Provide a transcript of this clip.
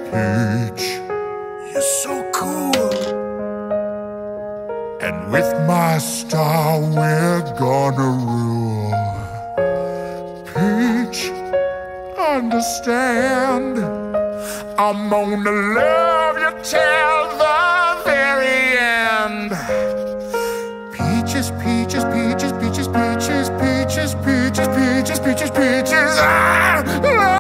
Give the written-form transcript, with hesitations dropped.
Peach, you're so cool. And with my star we're gonna rule. Peach, understand, I'm gonna love you till the very end. Peaches, peaches, peaches, peaches, peaches, peaches, peaches, peaches, peaches,